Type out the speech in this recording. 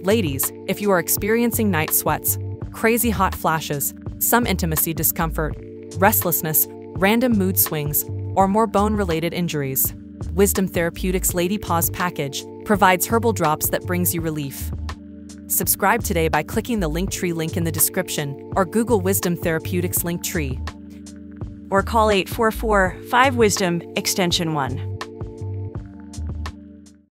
Ladies, if you are experiencing night sweats, crazy hot flashes, some intimacy discomfort, restlessness, random mood swings, or more bone-related injuries, Wisdom Therapeutics Lady Pause Package provides herbal drops that brings you relief. Subscribe today by clicking the Linktree link in the description or Google Wisdom Therapeutics Linktree. Or call 844-5-WISDOM, extension 1.